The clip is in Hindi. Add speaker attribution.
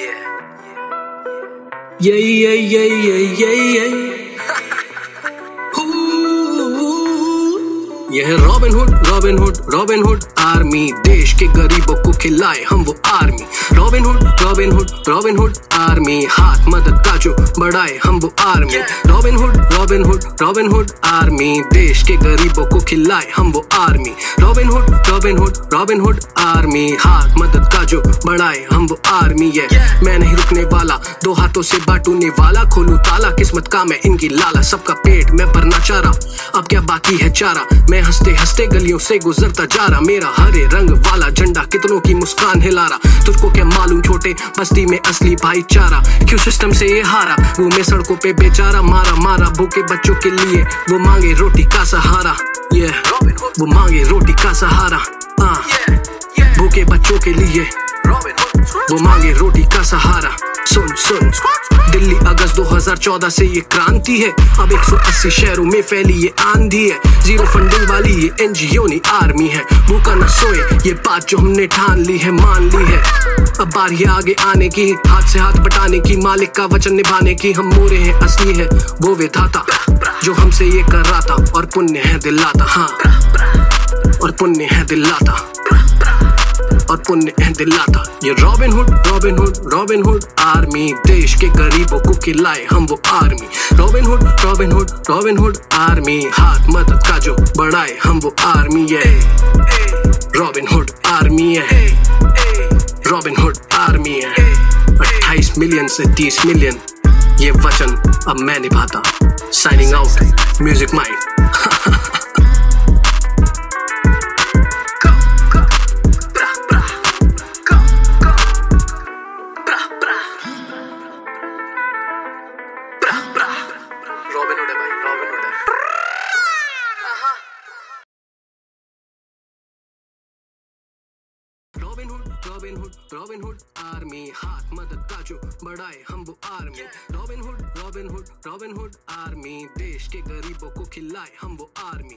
Speaker 1: Yeah, yeah, yeah, yeah, yeah, yeah. यह है Robin Hood, Robin Hood, Robin Hood army, देश के गरीबों को खिलाए हम वो army. Robin Hood, Robin Hood, Robin Hood army, हाथ मदद का जो बढ़ाए हम वो army. Robin Hood, Robin Hood, Robin Hood army, देश के गरीबों को खिलाए हम वो army. Robin Hood, Robin Hood, Robin Hood army, हाथ मदद का जो बढ़ाए हम वो आर्मी। मैं नहीं रुकने वाला, दो हाथों से बांटूने वाला, खोलूं ताला किस्मत का मैं इनकी लाला। सबका पेट मैं भरना चाह रहा, अब क्या बाकी है चारा। मैं हंसते हंसते गलियों से गुजरता जा रहा, मेरा हरे रंग वाला झंडा कितनों की मुस्कान हिला रहा। तुझको क्या मालूम छोटे, बस्ती में असली भाईचारा, क्यों सिस्टम से ये हारा। घूमे सड़कों पे बेचारा, मारा मारा भूखे बच्चों के लिए, वो मांगे रोटी का सहारा। वो मांगे रोटी का सहारा, भूखे बच्चों के लिए वो मांगे रोटी का सहारा। सुन सुन, दिल्ली अगस्त 2014 से ये क्रांति है, अब 180 शहरों में फैली ये आंधी है। जीरो फंडिंग वाली ये एनजीओ नहीं आर्मी है, भूखा न सोए ये बात जो हमने ठान ली है, मान ली है। अब बारी आगे आने की, हाथ से हाथ बटाने की, मालिक का वचन निभाने की। हम मोरे हैं, असली है वो विधाता जो हमसे ये कर रहा था, और पुण्य है दिलाता। हाँ, और पुण्य है दिलाता, और पुण्य है दिलाता। ये Robin Hood, Robin Hood, Robin Hood army, देश के गरीबों को खिलाए हम वो army. Robin Hood, Robin Hood, Robin Hood army, हाथ मदद का जो बढ़ाए हम वो आर्मी है। रॉबिन हुड आर्मी है, रॉबिन हुड आर्मी है। 28 मिलियन से 30 मिलियन ये वचन अब मैं निभाता। Signing out, music mind. Robin Hood है भाई, रॉबिन हुड है। Robin Hood, Robin Hood, Robin Hood army, हाथ मदद का जो बढ़ाए हम वो army. Robin Hood, Robin Hood, Robin Hood army, देश के गरीबों को खिलाए हम वो आर्मी।